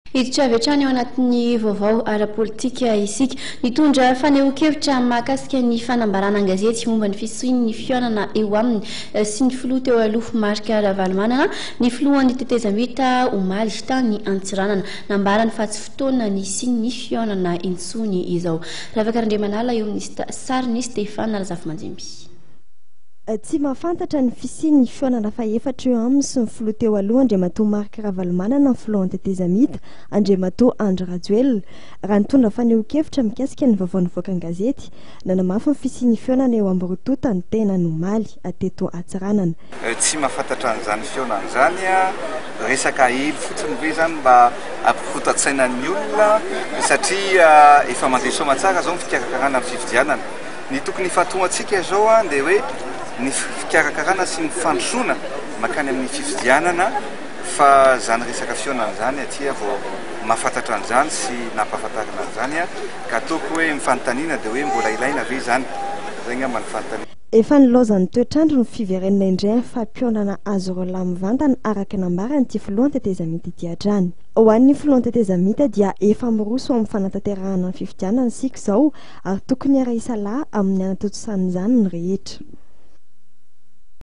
Hiditra avy hatrany ao anatin'ny vaovao ara-politika isika. Nitondra fanehoan-kevitra mikasika ny fanambarana an-gazety momba ny fisian'ny fihaonana eo aminy sy ny filoha teo aloha Marc Ravalomanana, ny filohan'ny tetezamita omaly tany Antsiranana, Nambarany fa tsy fotoanan'ny sy ny fihaonana intsony izao. Ravakarandremanala eo amin'ny sariny Stefana Alzafy-Manjemby. Tsy mahafantatra ny fisian'ny fihaonana fa efatra eo aminy sy ny filoha teo aloha Andriamatoa Marc Ravalomanana, ny filohan'ny tetezamita, Andriamatoa Andry Rajoelina. Raha nitondra fanehoan-kevitra mikasika ny vaovao nivoaka an-gazety, nanamafy ny fisian'ny fihaonana eo amin'ny rotota ny tenany omaly teto Antsiranana. Tsy mahafantatra an'izany fihaonana izany resaka hely fotsiny hoe zany mba ampifotatsainan'ny olona satria efa mandeha soa matsara zao ny fikarakarana amin'ny fifidianana. Ny tokony fatoantsika zao dia hoe ny fikarakarana sy ny fandrosoana makany amin'ny fifidianana fa zany resaka fihaonana zany aty vao mahafantatra an'izany sy nampahafantarana an'izany ka ataoko hoe mifanontaniana dia hoe mbola ilaina ve zany zegny amin'ny fanontaniana. Efa nilaozan'ny toetrandro ny fiverenana indray fa mpihaonana azo roa mivantana araka Nambarany ty filohan'ny tetezamita ity hatrany. Ho an'ny filohan'ny tetezamita dia efa miroso amin'ny fanatanterahana ny fifidianana sika izao ary tokony ara isalahy amin'ny anatotosany izany ny rehetra.